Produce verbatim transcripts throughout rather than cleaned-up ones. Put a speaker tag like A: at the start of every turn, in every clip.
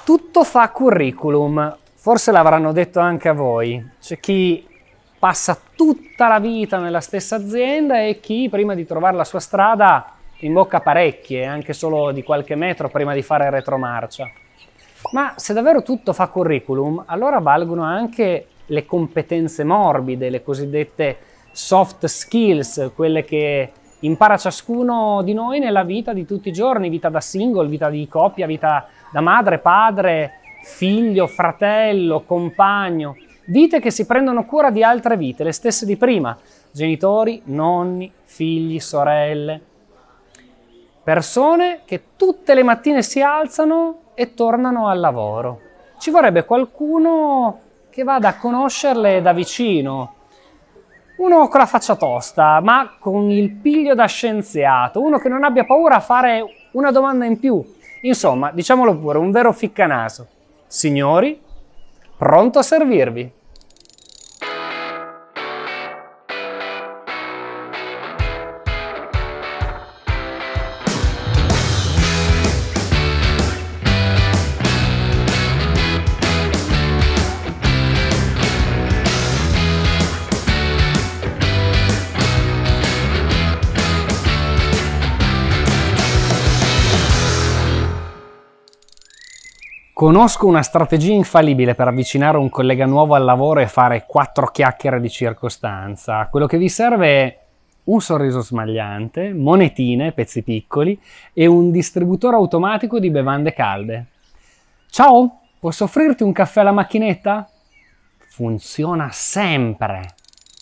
A: Tutto fa curriculum, forse l'avranno detto anche a voi. C'è chi passa tutta la vita nella stessa azienda e chi prima di trovare la sua strada imbocca parecchie, anche solo di qualche metro prima di fare retromarcia. Ma se davvero tutto fa curriculum, allora valgono anche le competenze morbide, le cosiddette soft skills, quelle che impara ciascuno di noi nella vita di tutti i giorni, vita da single, vita di coppia, vita da madre, padre, figlio, fratello, compagno, vite che si prendono cura di altre vite, le stesse di prima, genitori, nonni, figli, sorelle, persone che tutte le mattine si alzano e tornano al lavoro. Ci vorrebbe qualcuno che vada a conoscerle da vicino, uno con la faccia tosta, ma con il piglio da scienziato, uno che non abbia paura a fare una domanda in più. Insomma, diciamolo pure, un vero ficcanaso. Signori, pronto a servirvi. Conosco una strategia infallibile per avvicinare un collega nuovo al lavoro e fare quattro chiacchiere di circostanza. Quello che vi serve è un sorriso smagliante, monetine, pezzi piccoli e un distributore automatico di bevande calde. Ciao, posso offrirti un caffè alla macchinetta? Funziona sempre!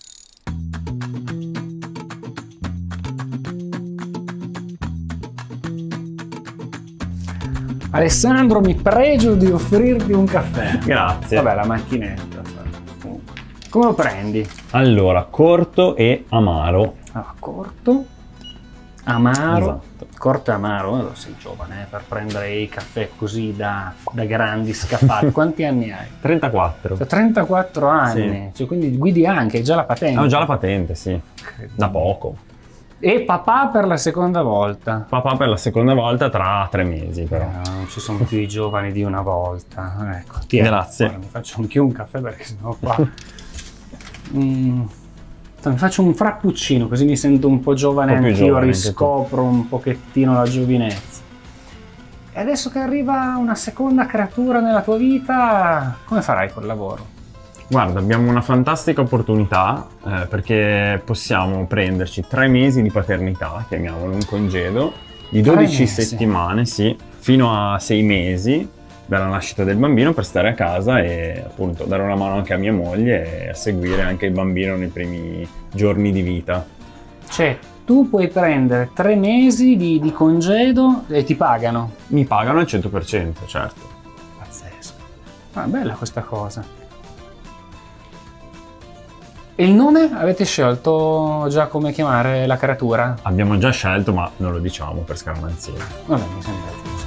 A: Alessandro, mi pregio di offrirti un caffè.
B: Grazie.
A: Vabbè, la macchinetta. Come lo prendi?
B: Allora, corto e amaro.
A: Allora, corto, amaro.
B: Esatto.
A: Corto e amaro, allora, sei giovane eh, per prendere i caffè così da, da grandi scaffali. Quanti anni hai?
B: trentaquattro.
A: Cioè, trentaquattro anni,
B: Sì.
A: cioè, quindi guidi anche, hai già la patente.
B: Ho già la patente, sì. Da poco.
A: E papà per la seconda volta.
B: Papà per la seconda volta tra tre mesi, però.
A: No, non ci sono più i giovani di una volta. Ecco, ti
B: Grazie.
A: Guarda, mi faccio anche un caffè perché sennò qua... mm, mi faccio un frappuccino così mi sento un po' giovane
B: Un po' più
A: anch'io,
B: giovane,
A: riscopro un pochettino la giovinezza. E adesso che arriva una seconda creatura nella tua vita, come farai col lavoro?
B: Guarda, abbiamo una fantastica opportunità eh, perché possiamo prenderci tre mesi di paternità, chiamiamolo un congedo, di dodici settimane, sì, fino a sei mesi dalla nascita del bambino per stare a casa e appunto dare una mano anche a mia moglie e a seguire anche il bambino nei primi giorni di vita.
A: Cioè, tu puoi prendere tre mesi di, di congedo e ti pagano?
B: Mi pagano al cento per cento, certo.
A: Pazzesco. Ah, bella questa cosa. E il nome? Avete scelto già come chiamare la creatura?
B: Abbiamo già scelto, ma non lo diciamo per scaramanzia.
A: Vabbè, mi sembra giusto.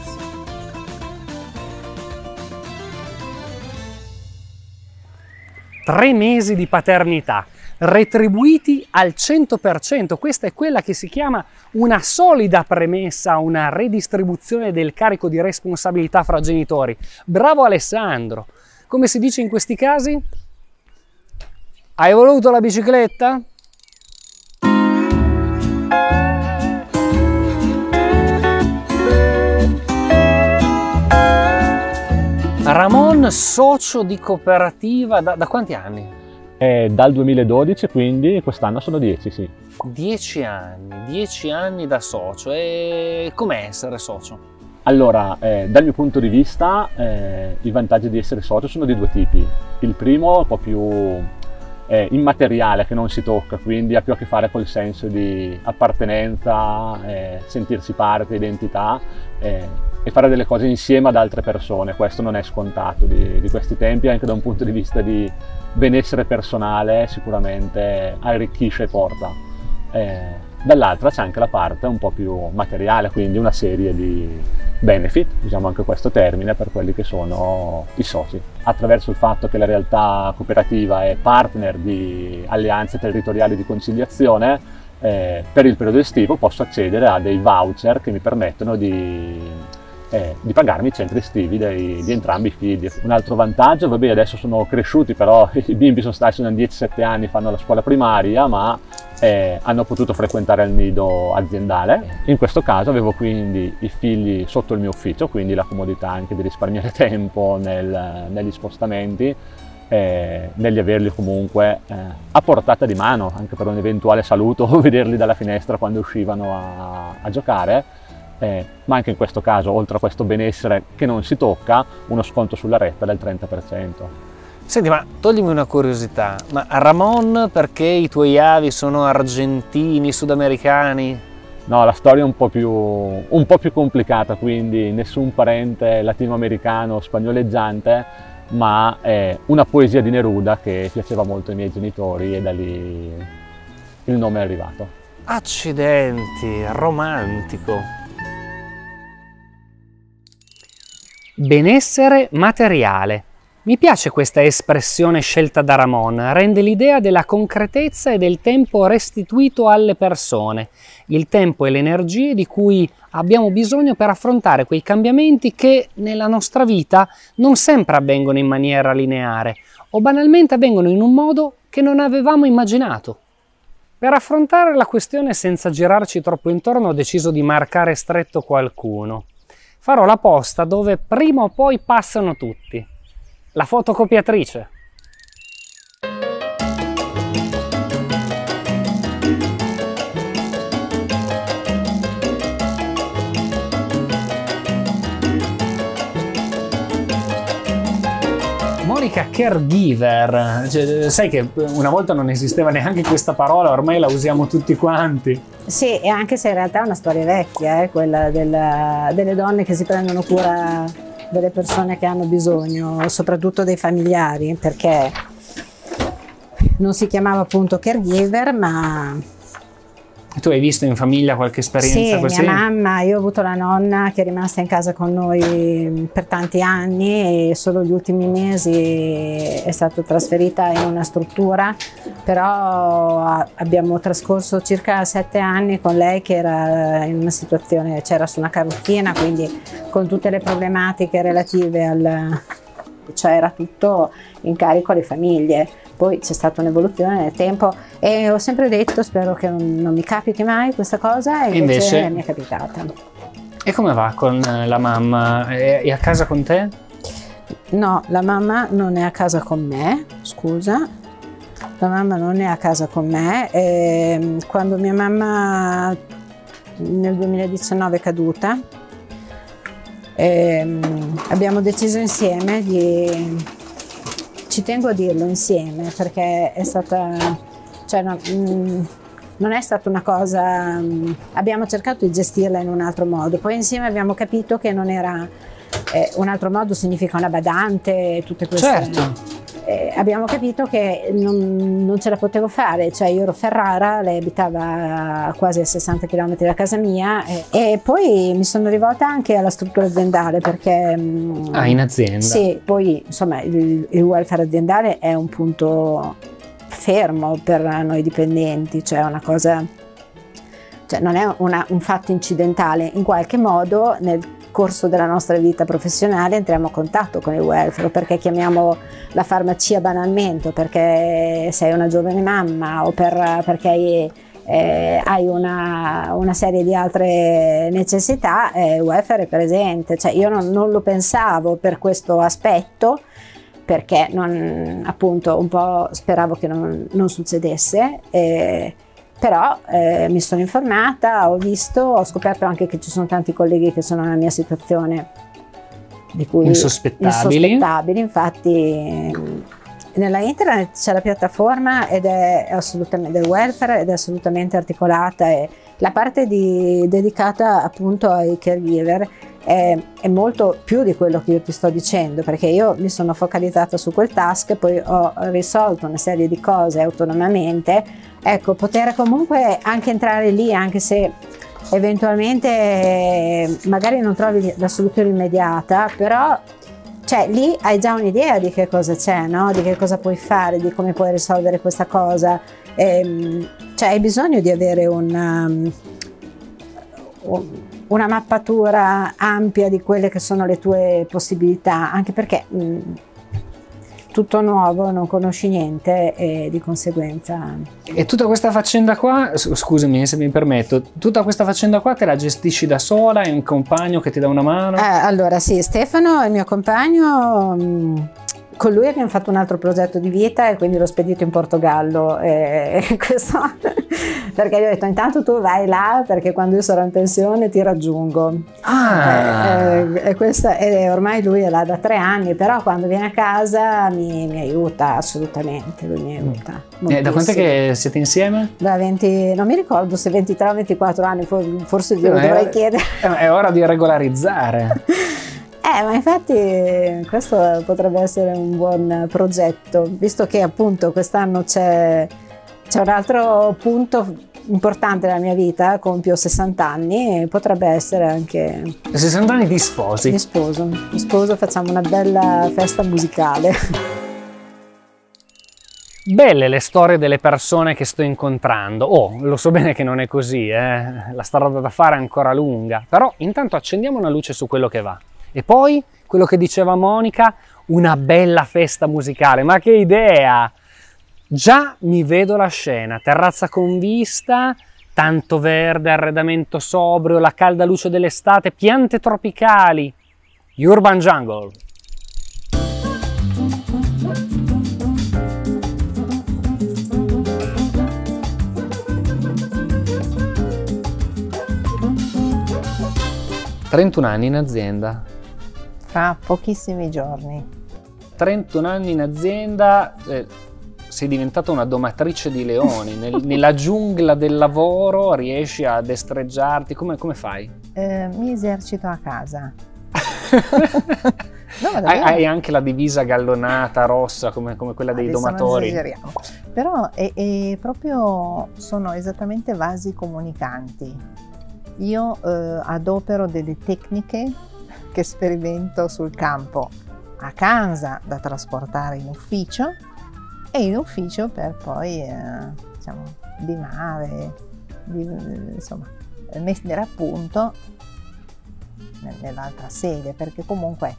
A: Tre mesi di paternità, retribuiti al cento per cento. Questa è quella che si chiama una solida premessa a una redistribuzione del carico di responsabilità fra genitori. Bravo Alessandro! Come si dice in questi casi? Hai voluto la bicicletta? Ramon, socio di cooperativa, da, da quanti anni?
C: È dal duemiladodici, quindi quest'anno sono dieci, sì.
A: Dieci anni, dieci anni da socio. E com'è essere socio?
C: Allora, eh, dal mio punto di vista, eh, i vantaggi di essere socio sono di due tipi. Il primo è un po' più eh, immateriale, che non si tocca, quindi ha più a che fare col senso di appartenenza, eh, sentirsi parte, identità eh, e fare delle cose insieme ad altre persone. Questo non è scontato di, di questi tempi, anche da un punto di vista di benessere personale sicuramente arricchisce e porta. Eh, dall'altra c'è anche la parte un po' più materiale, quindi una serie di benefit, usiamo anche questo termine, per quelli che sono i soci. Attraverso il fatto che la realtà cooperativa è partner di alleanze territoriali di conciliazione, eh, per il periodo estivo posso accedere a dei voucher che mi permettono di eh, di pagarmi i centri estivi dei, di entrambi i figli. Un altro vantaggio, vabbè, adesso sono cresciuti, però i bimbi sono stati, sono dieci sette anni, fanno la scuola primaria, ma eh, hanno potuto frequentare il nido aziendale. In questo caso avevo quindi i figli sotto il mio ufficio, quindi la comodità anche di risparmiare tempo nel, negli spostamenti, eh, negli averli comunque eh, a portata di mano, anche per un eventuale saluto o vederli dalla finestra quando uscivano a, a giocare. Eh, ma anche in questo caso, oltre a questo benessere che non si tocca, uno sconto sulla retta del trenta per cento.
A: Senti, ma toglimi una curiosità, ma Ramon perché i tuoi avi sono argentini, sudamericani?
C: No, la storia è un po' più, un po' più complicata, quindi nessun parente latinoamericano spagnoleggiante, ma è una poesia di Neruda che piaceva molto ai miei genitori e da lì il nome è arrivato.
A: Accidenti, romantico. Benessere materiale. Mi piace questa espressione scelta da Ramon, rende l'idea della concretezza e del tempo restituito alle persone, il tempo e le energie di cui abbiamo bisogno per affrontare quei cambiamenti che nella nostra vita non sempre avvengono in maniera lineare o banalmente avvengono in un modo che non avevamo immaginato. Per affrontare la questione senza girarci troppo intorno ho deciso di marcare stretto qualcuno. Farò la posta dove prima o poi passano tutti. La fotocopiatrice. Monica caregiver, cioè, sai che una volta non esisteva neanche questa parola, ormai la usiamo tutti quanti.
D: Sì, e anche se in realtà è una storia vecchia, eh, quella della, delle donne che si prendono cura delle persone che hanno bisogno, soprattutto dei familiari, perché non si chiamava appunto caregiver, ma...
A: Tu hai visto in famiglia qualche esperienza
D: sì,
A: così?
D: Mia mamma, io ho avuto la nonna che è rimasta in casa con noi per tanti anni e solo gli ultimi mesi è stata trasferita in una struttura, però abbiamo trascorso circa sette anni con lei che era in una situazione, c'era su una carrozzina, quindi con tutte le problematiche relative al... cioè era tutto in carico alle famiglie. Poi c'è stata un'evoluzione nel tempo e ho sempre detto spero che non, non mi capiti mai questa cosa e invece, invece mi è capitata.
A: E come va con la mamma? È a casa con te?
D: No, la mamma non è a casa con me, scusa. La mamma non è a casa con me. E quando mia mamma nel duemiladiciannove è caduta, e abbiamo deciso insieme di... Ci tengo a dirlo insieme perché è stata, cioè non, non è stata una cosa, abbiamo cercato di gestirla in un altro modo, poi insieme abbiamo capito che non era, eh, un altro modo significa una badante, tutte queste...
A: Certo.
D: Eh, abbiamo capito che non, non ce la potevo fare, cioè io ero a Ferrara, lei abitava quasi a sessanta chilometri da casa mia e, e poi mi sono rivolta anche alla struttura aziendale perché...
A: Ah, in azienda?
D: Sì, poi insomma il, il welfare aziendale è un punto fermo per noi dipendenti, cioè una cosa, cioè non è una, un fatto incidentale, in qualche modo nel corso della nostra vita professionale entriamo a contatto con il welfare, perché chiamiamo la farmacia banalmente, o perché sei una giovane mamma o per, perché hai, eh, hai una, una serie di altre necessità, eh, il welfare è presente. Cioè io non, non lo pensavo per questo aspetto, perché non, appunto un po' speravo che non, non succedesse, eh, però eh, mi sono informata, ho visto, ho scoperto anche che ci sono tanti colleghi che sono nella mia situazione di cui
A: insospettabili.
D: insospettabili. Infatti nella internet c'è la piattaforma ed è assolutamente del welfare ed è assolutamente articolata e la parte di, dedicata appunto ai caregiver è, è molto più di quello che io ti sto dicendo, perché io mi sono focalizzata su quel task, poi ho risolto una serie di cose autonomamente. Ecco, poter comunque anche entrare lì, anche se eventualmente magari non trovi la soluzione immediata, però cioè, lì hai già un'idea di che cosa c'è, no? Di che cosa puoi fare, di come puoi risolvere questa cosa. E, cioè, hai bisogno di avere un, um, una mappatura ampia di quelle che sono le tue possibilità, anche perché mh, tutto nuovo, non conosci niente e di conseguenza...
A: E tutta questa faccenda qua, scusami se mi permetto, tutta questa faccenda qua te la gestisci da sola? Hai un compagno che ti dà una mano?
D: Eh, allora sì, Stefano è il mio compagno, mh, con lui abbiamo fatto un altro progetto di vita e quindi l'ho spedito in Portogallo e, e questo perché gli ho detto intanto tu vai là perché quando io sarò in pensione ti raggiungo.
A: Ah.
D: E, e, e, questa, e ormai lui è là da tre anni, però quando viene a casa mi, mi aiuta assolutamente, lui mi aiuta.
A: Eh, da quant'è che siete insieme?
D: Da venti, non mi ricordo se ventitré o ventiquattro anni, forse glielo
A: eh,
D: dovrei chiedere.
A: È ora di regolarizzare.
D: Eh, ma infatti questo potrebbe essere un buon progetto, visto che appunto quest'anno c'è un altro punto importante nella mia vita, compio sessanta anni e potrebbe essere anche...
A: sessanta anni di sposi?
D: Mi sposo, mi sposo, facciamo una bella festa musicale.
A: Belle le storie delle persone che sto incontrando. Oh, lo so bene che non è così, eh? La strada da fare è ancora lunga, però intanto accendiamo una luce su quello che va. E poi, quello che diceva Monica, una bella festa musicale, ma che idea! Già mi vedo la scena, terrazza con vista, tanto verde, arredamento sobrio, la calda luce dell'estate, piante tropicali. Urban Jungle. trentuno anni in azienda.
E: Fra pochissimi giorni.
A: trentuno anni in azienda, eh, sei diventata una domatrice di leoni. Nel, nella giungla del lavoro riesci a destreggiarti, come, come fai?
E: Eh, mi esercito a casa. No,
A: hai, hai anche la divisa gallonata rossa come, come quella dei
E: adesso
A: domatori.
E: Non esageriamo. Però è, è proprio, sono esattamente vasi comunicanti. Io eh, adopero delle tecniche che sperimento sul campo, a casa da trasportare in ufficio e in ufficio per poi eh, diciamo, limare, di, insomma, mettere a punto nell'altra sede, perché comunque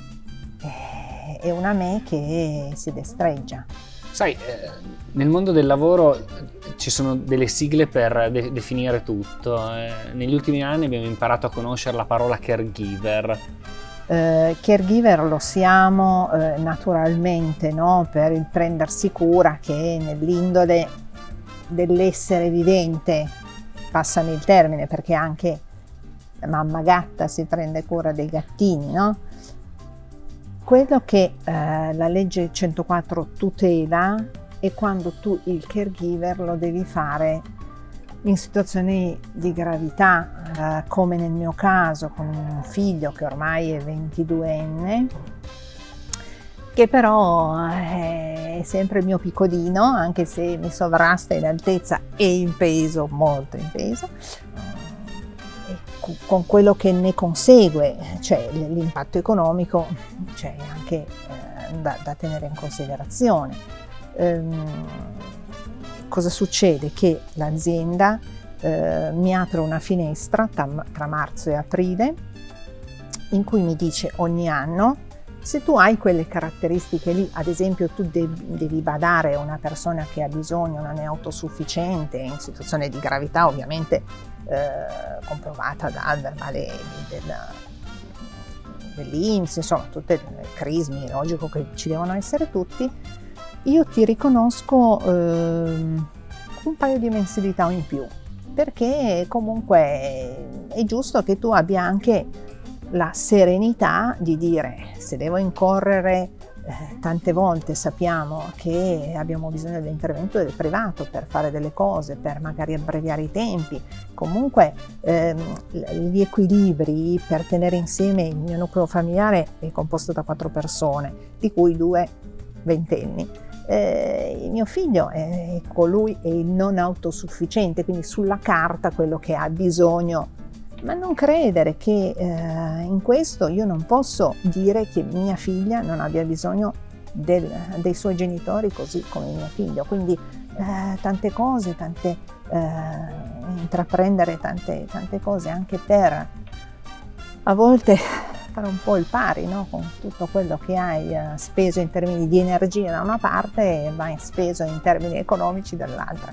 E: è una me che si destreggia.
A: Sai, eh, nel mondo del lavoro ci sono delle sigle per de definire tutto. Eh, negli ultimi anni abbiamo imparato a conoscere la parola caregiver.
E: Eh, caregiver lo siamo eh, naturalmente, no? Per il prendersi cura che nell'indole dell'essere vivente, passami il termine, perché anche mamma gatta si prende cura dei gattini, no? Quello che eh, la legge centoquattro tutela è quando tu il caregiver lo devi fare in situazioni di gravità, eh, come nel mio caso con un figlio che ormai è ventiduenne, che però è sempre il mio piccolino, anche se mi sovrasta in altezza e in peso, molto in peso, con quello che ne consegue, cioè l'impatto economico, c'è anche eh, da, da tenere in considerazione. Ehm, cosa succede? Che l'azienda eh, mi apre una finestra tra, tra marzo e aprile in cui mi dice ogni anno: se tu hai quelle caratteristiche lì, ad esempio tu devi, devi badare a una persona che ha bisogno, non è autosufficiente, in situazione di gravità ovviamente eh, comprovata dal verbale del, dell'I N P S, insomma tutte le crismi, è logico che ci devono essere tutti, io ti riconosco eh, un paio di mensilità in più, perché comunque è giusto che tu abbia anche la serenità di dire: se devo incorrere eh, tante volte, sappiamo che abbiamo bisogno dell'intervento del privato per fare delle cose, per magari abbreviare i tempi, comunque ehm, gli equilibri per tenere insieme il mio nucleo familiare è composto da quattro persone, di cui due ventenni. Eh, il mio figlio è colui è il non autosufficiente, quindi sulla carta quello che ha bisogno. Ma non credere che eh, in questo io non posso dire che mia figlia non abbia bisogno del, dei suoi genitori così come mio figlio. Quindi eh, tante cose, tante, eh, intraprendere tante, tante cose anche per a volte fare un po' il pari, no? Con tutto quello che hai eh, speso in termini di energia da una parte e vai speso in termini economici dall'altra.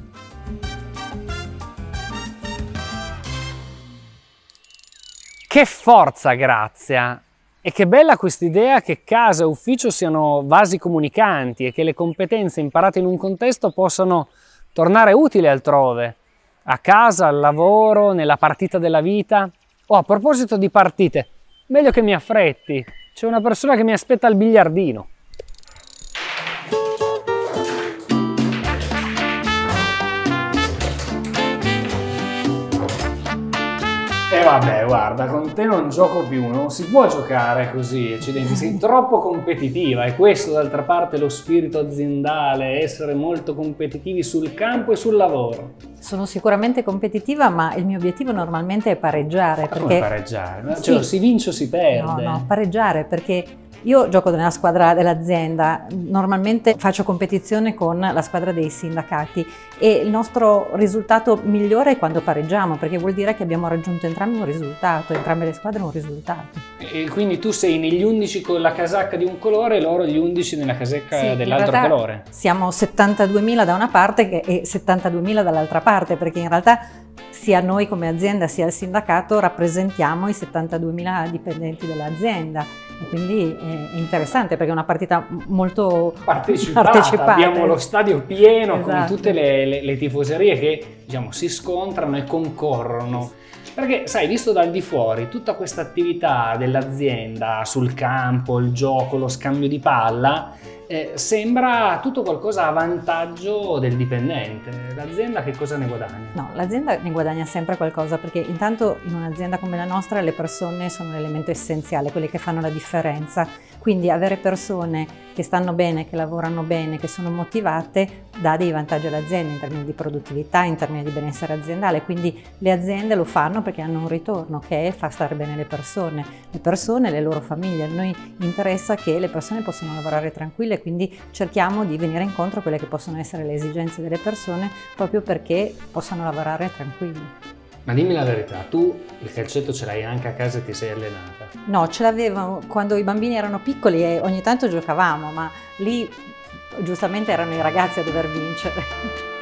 A: Che forza, Grazia! E che bella quest'idea che casa e ufficio siano vasi comunicanti e che le competenze imparate in un contesto possano tornare utili altrove, a casa, al lavoro, nella partita della vita. Oh, a proposito di partite, meglio che mi affretti, c'è una persona che mi aspetta al biliardino. E vabbè, guarda, con te non gioco più, non si può giocare così, accidenti, sei troppo competitiva e questo d'altra parte è lo spirito aziendale, essere molto competitivi sul campo e sul lavoro.
F: Sono sicuramente competitiva, ma il mio obiettivo normalmente è pareggiare.
A: Ma
F: perché...
A: come pareggiare?
F: Sì.
A: Cioè, si vince o si perde?
F: No, no, pareggiare perché io gioco nella squadra dell'azienda, normalmente faccio competizione con la squadra dei sindacati e il nostro risultato migliore è quando pareggiamo, perché vuol dire che abbiamo raggiunto entrambi un risultato, entrambe le squadre un risultato.
A: E quindi tu sei negli undici con la casacca di un colore e loro gli undici nella casacca
F: Sì,
A: dell'altro colore?
F: Siamo settantaduemila da una parte e settantaduemila dall'altra parte, perché in realtà sia noi come azienda sia il sindacato rappresentiamo i settantaduemila dipendenti dell'azienda. E quindi è interessante perché è una partita molto
A: partecipata,
F: partecipata.
A: Abbiamo lo stadio pieno,
F: esatto,
A: con tutte le, le, le tifoserie che, diciamo, si scontrano e concorrono. Perché, sai, visto dal di fuori, tutta questa attività dell'azienda sul campo, il gioco, lo scambio di palla, eh, sembra tutto qualcosa a vantaggio del dipendente. L'azienda che cosa ne guadagna?
F: No, l'azienda ne guadagna sempre qualcosa, perché intanto in un'azienda come la nostra le persone sono l'elemento essenziale, quelle che fanno la differenza. Quindi avere persone che stanno bene, che lavorano bene, che sono motivate, dà dei vantaggi all'azienda in termini di produttività, in termini di benessere aziendale. Quindi le aziende lo fanno perché hanno un ritorno che è far stare bene le persone, le persone e le loro famiglie. A noi interessa che le persone possano lavorare tranquille, quindi cerchiamo di venire incontro a quelle che possono essere le esigenze delle persone proprio perché possano lavorare tranquilli.
A: Ma dimmi la verità, tu il calcetto ce l'hai anche a casa e ti sei allenata?
F: No, ce l'avevo quando i bambini erano piccoli e ogni tanto giocavamo, ma lì giustamente erano i ragazzi a dover vincere.